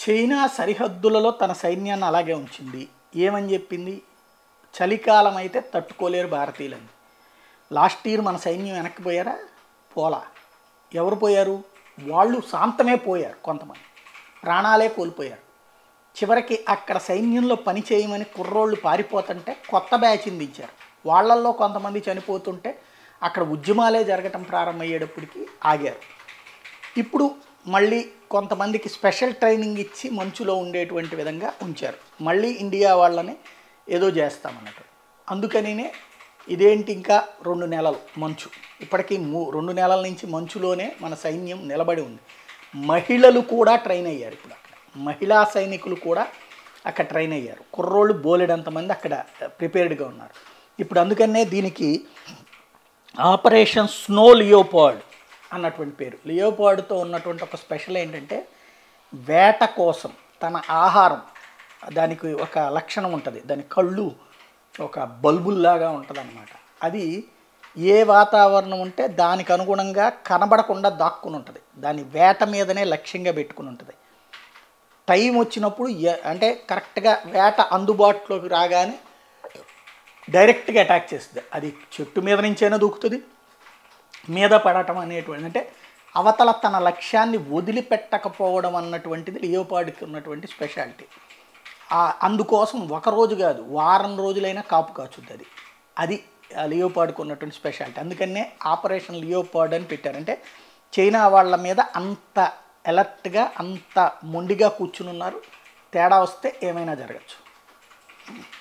China సరిహద్దులలో తన సైన్యాన్ని అలాగే ఉంచింది. ఏమని చెప్పింది? చలికాలం అయితే తట్టుకోలేరు భారతీయులని. లాస్ట్ ఇయర్ మన సైన్యం వెనక్కి పోయారా? పోలా. ఎవరు పోయారు? వాళ్ళు శాంతమే పోయారు, కొంతమంది ప్రాణాలే కోల్పోయారు. చివరికి అక్కడ సైన్యంలో పని చేయమని కుర్రోళ్ళు పారిపోతుంటే కొత్త బ్యాచ్ని దించారు. వాళ్ళల్లో కొంతమంది చనిపోతుంటే అక్కడ ఉద్యమాలే జరగటం ప్రారంభమయ్యేటప్పటికి ఆగారు. ఇప్పుడు మళ్ళీ కొంతమందికి స్పెషల్ ట్రైనింగ్ ఇచ్చి మంచులో ఉండేటువంటి విధంగా ఉంచారు. మళ్ళీ ఇండియా వాళ్ళని ఏదో చేస్తామన్నట్టు. అందుకనినే ఇదేంటి ఇంకా 2 నెలలు మంచు. ఇప్పటికీ 2 నెలల నుంచి మంచులోనే మన సైన్యం నిలబడి ఉంది. మహిళలు కూడా ట్రైన్ అయ్యారు. ఇప్పుడు అక్కడ మహిళా సైనికులు కూడా అక్కడ ట్రైన్ అయ్యారు. కుర్రోళ్ళు బోలెడంతమంది అక్కడ ప్రిపేర్డ్గా ఉన్నారు. ఇప్పుడు అందుకనే దీనికి ఆపరేషన్ స్నో లియోపార్డ్ అన్నటువంటి పేరు. లియోపార్డ్తో ఉన్నటువంటి ఒక స్పెషల్ ఏంటంటే వేట కోసం తన ఆహారం, దానికి ఒక లక్షణం ఉంటుంది. దాని కళ్ళు ఒక బల్బుల్లాగా ఉంటుంది అన్నమాట. అది ఏ వాతావరణం ఉంటే దానికి అనుగుణంగా కనబడకుండా దాక్కుని ఉంటుంది. దాని వేట మీదనే లక్ష్యంగా పెట్టుకుని ఉంటుంది. టైం వచ్చినప్పుడు అంటే కరెక్ట్గా వేట అందుబాటులోకి రాగానే డైరెక్ట్గా అటాక్ చేస్తుంది. అది చెట్టు మీద నుంచైనా దూకుతుంది, మీద పడటం అనేటువంటి, అంటే అవతల తన లక్ష్యాన్ని వదిలిపెట్టకపోవడం అన్నటువంటిది లియోపార్డ్కి ఉన్నటువంటి స్పెషాలిటీ. అందుకోసం ఒకరోజు కాదు, వారం రోజులైనా కాపు కాచుద్ది. అది లియోపార్డ్కి ఉన్నటువంటి స్పెషాలిటీ. అందుకనే ఆపరేషన్ లియోపార్డ్ అని పెట్టారు. అంటే చైనా వాళ్ళ మీద అంత అలర్ట్గా, అంత మొండిగా కూర్చుని ఉన్నారు. తేడా వస్తే ఏమైనా జరగచ్చు.